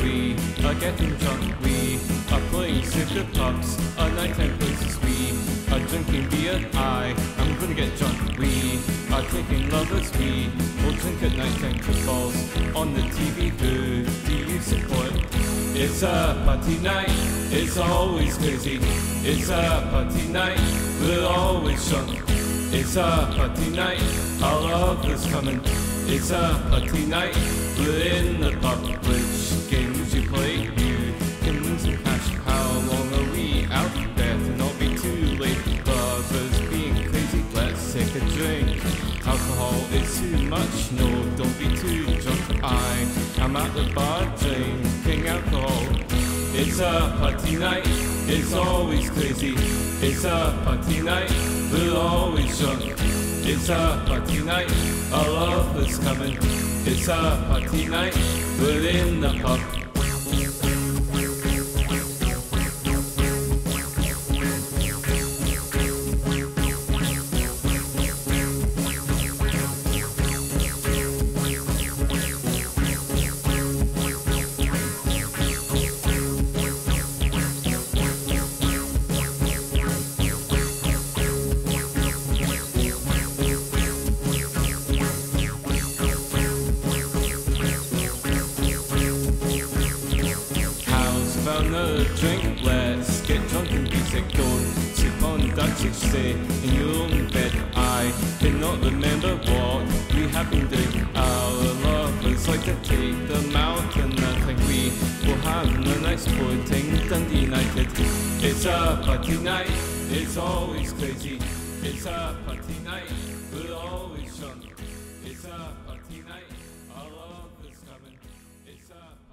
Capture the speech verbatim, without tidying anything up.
we are getting drunk, we are playing super pubs, our nighttime places, we are drinking beer, I am gonna get drunk, we are taking lovers, we will drink at nighttime footballs on the T V, who do you support? It's a party night, it's always crazy, it's a party night, we're always drunk. It's a party night, our love is coming. It's a party night, we're in the pub. Which games you play? You can win some cash. How long are we out there to not be too late? Brothers being crazy, let's take a drink. Alcohol is too much, no, don't be too drunk. I am at the bar drinking alcohol. It's a party night, it's always crazy. It's a party night, we're always drunk. It's a party night, our love is coming. It's a party night, we're in the pub. Another drink, let's get drunk and be sick. Don't sleep on that stage, stay in your own bed. I cannot remember what we have been doing. Our lovers like to take the mountain. I think we will have a nice sporting Dundee United. It's a party night, it's always crazy. It's a party night, we're always drunk. It's a party night, our love is coming. It's a